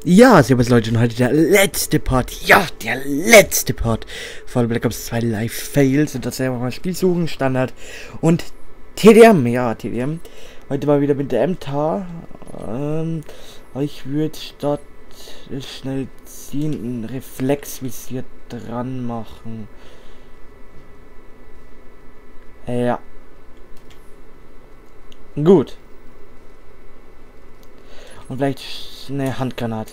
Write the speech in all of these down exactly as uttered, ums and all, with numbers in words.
Ja, servus Leute, und heute der letzte Part, ja, der letzte Part von Black Ops zwei Live Fails und das einfach mal Spiel suchen, Standard und T D M, ja, T D M. Heute mal wieder mit der M T A. Ähm, ich würde statt schnell ziehen ein Reflexvisier dran machen. Ja. Gut. Und vielleicht eine Handgranate.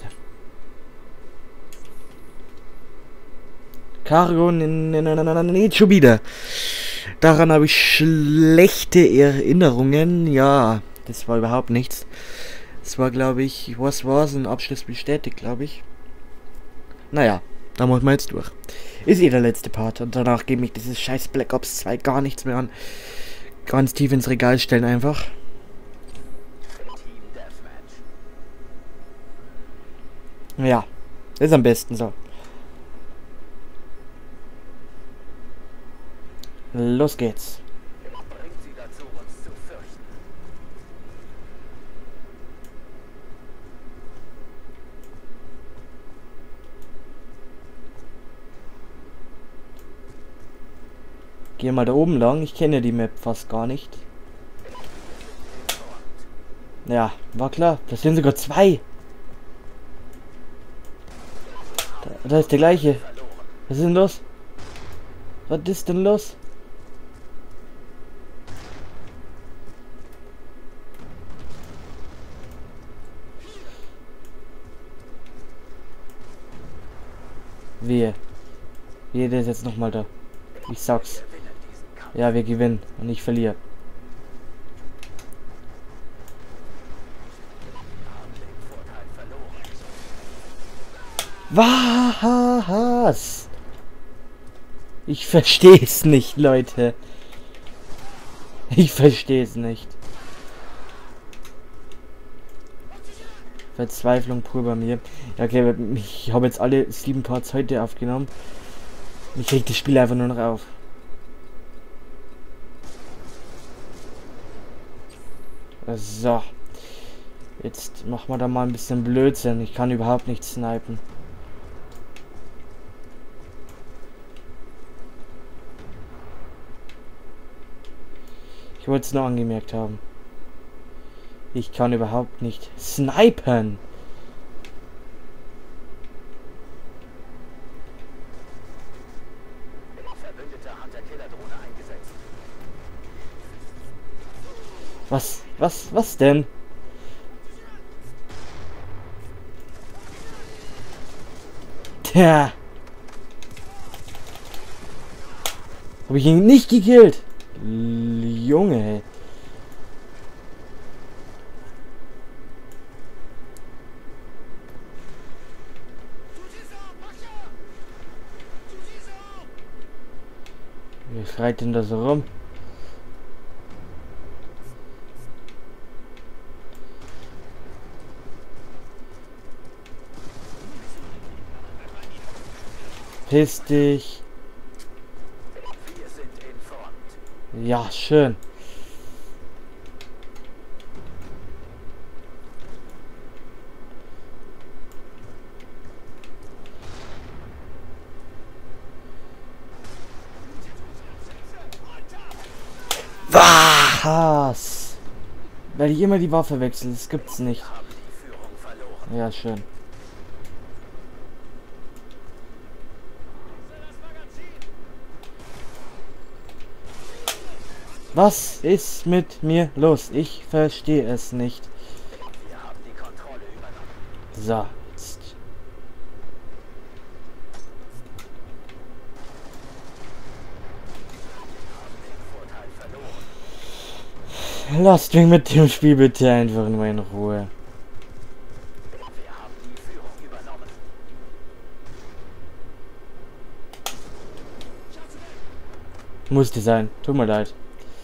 Cargo, nicht schon wieder. Daran habe ich schlechte Erinnerungen. Ja, das war überhaupt nichts. Das war, glaube ich, was war es? Ein Abschluss bestätigt, glaube ich. Naja, da muss man jetzt durch. Ist eh der letzte Part. Und danach geht mich dieses scheiß Black Ops zwei gar nichts mehr an. Ganz tief ins Regal stellen einfach. Ja, ist am besten so. Los geht's. Bringt sie dazu, uns zu fürchten. Geh mal da oben lang. Ich kenne die Map fast gar nicht. Ja, war klar. Das sind sogar zwei. Da, da ist der gleiche. Was ist denn los? Was ist denn los? Wehe. Wehe, der ist jetzt nochmal da. Ich sag's. Ja, wir gewinnen und ich verliere. Was? Ich verstehe es nicht, Leute. Ich verstehe es nicht. Verzweiflung pur bei mir. Ja, okay, ich habe jetzt alle sieben Parts heute aufgenommen. Ich krieg das Spiel einfach nur noch auf. So. Jetzt machen wir da mal ein bisschen Blödsinn. Ich kann überhaupt nicht snipen. Ich wollte es nur angemerkt haben. Ich kann überhaupt nicht snipen. Was? Was? Was denn? Tja. Habe ich ihn nicht gekillt? Junge. Wer schreit denn da so rum? Piss dich. Wir sind in Front. Ja, schön. Was? Weil ich immer die Waffe wechsle, das gibt's nicht. Wir haben die Führung verloren. Ja, schön. Was ist mit mir los? Ich verstehe es nicht. Wir haben die Kontrolle übernommen. So, jetzt. Vorteil verloren. Lasst mich mit dem Spiel bitte einfach nur in Ruhe. Wir haben die Führung übernommen. Musste sein. Tut mir leid.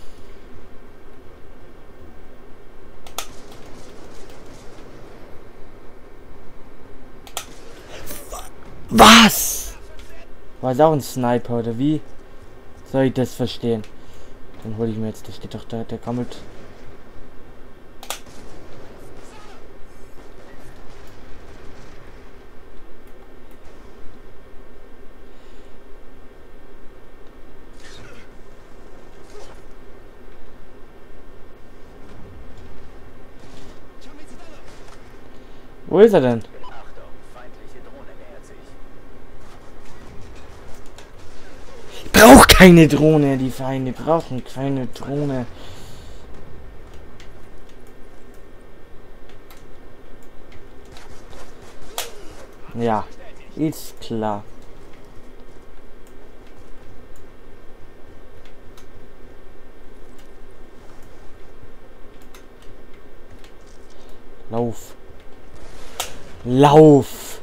Was? War es auch ein Sniper oder wie? Soll ich das verstehen? Dann hole ich mir jetzt, da steht doch da, der Gammelt. Wo ist er denn? Achtung, feindliche Drohne nähert sich. Ich brauch keine Drohne, die Feinde brauchen keine Drohne. Ja, ist klar. Lauf. Lauf.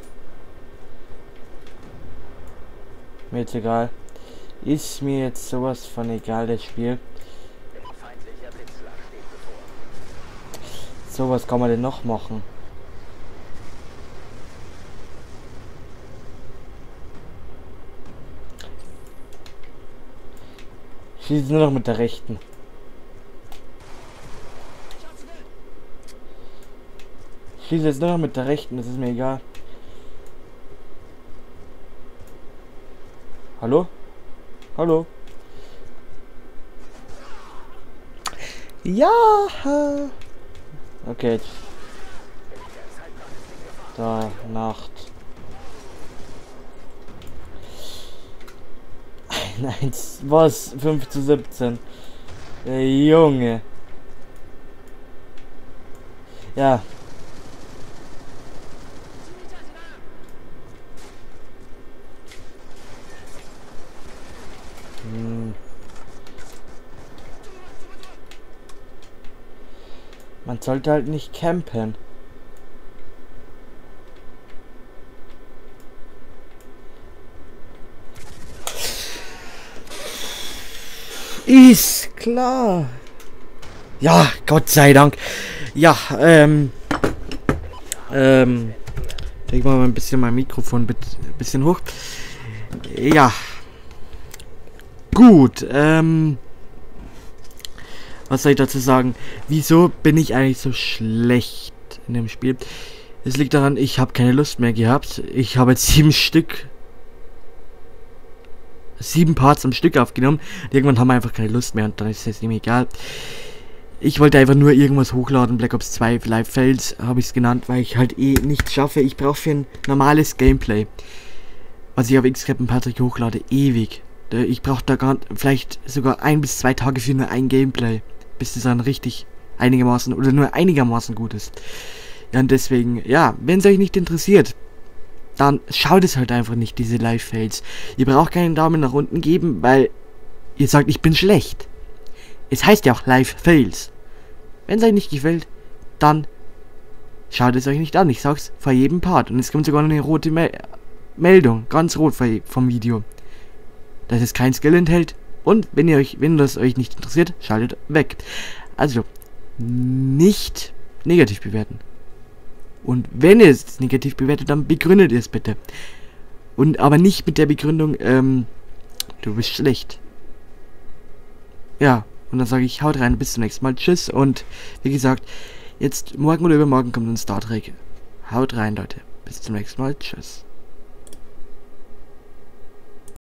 Mir jetzt egal. Ist mir jetzt sowas von egal, das Spiel. Feindlicher Blitzschlag steht bevor. So, was kann man denn noch machen? Schießt nur noch mit der rechten. Schieße jetzt nur noch mit der rechten, das ist mir egal. Hallo? Hallo? Ja! Okay. Da, Nacht. Nein, was? fünf zu siebzehn. Der Junge. Ja. Hm. Man sollte halt nicht campen. Ist klar. Ja, Gott sei Dank. Ja, ähm. Ähm. Ich mache mal ein bisschen mein Mikrofon ein bisschen hoch. Ja. Gut, ähm. Was soll ich dazu sagen? Wieso bin ich eigentlich so schlecht in dem Spiel? Es liegt daran, ich habe keine Lust mehr gehabt. Ich habe jetzt sieben Stück. Sieben Parts am Stück aufgenommen. Irgendwann haben wir einfach keine Lust mehr und dann ist es jetzt nicht mehr egal. Ich wollte einfach nur irgendwas hochladen. Black Ops zwei Live Fails habe ich es genannt, weil ich halt eh nichts schaffe. Ich brauche für ein normales Gameplay, was ich auf X-Cap und Patrick hochlade, ewig. Ich brauche da gar vielleicht sogar ein bis zwei Tage für nur ein Gameplay, bis das dann richtig einigermaßen oder nur einigermaßen gut ist. Ja, und deswegen, ja, wenn es euch nicht interessiert, dann schaut es halt einfach nicht, diese Live-Fails. Ihr braucht keinen Daumen nach unten geben, weil ihr sagt, ich bin schlecht. Es heißt ja auch Live-Fails. Wenn es euch nicht gefällt, dann schaut es euch nicht an. Ich sag's vor jedem Part. Und es kommt sogar noch eine rote Me Meldung, ganz rot vom Video, dass es kein Skill enthält. Und wenn ihr euch, wenn das euch nicht interessiert, schaltet weg. Also, nicht negativ bewerten. Und wenn ihr es negativ bewertet, dann begründet ihr es bitte. Und aber nicht mit der Begründung, ähm, du bist schlecht. Ja, und dann sage ich, haut rein, bis zum nächsten Mal, tschüss. Und wie gesagt, jetzt morgen oder übermorgen kommt ein Star Trek. Haut rein, Leute. Bis zum nächsten Mal, tschüss.